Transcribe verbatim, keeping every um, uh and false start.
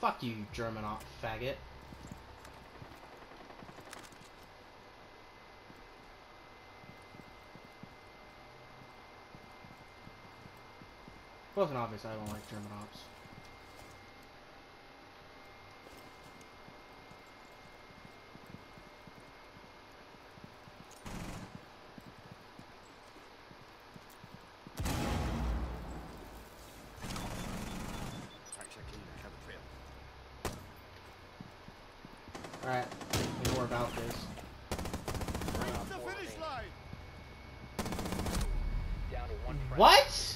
Fuck you, you German op faggot. It wasn't obvious I don't like German ops. Alright, we know where Valk is. Reach the finish line. Down to one friend. What?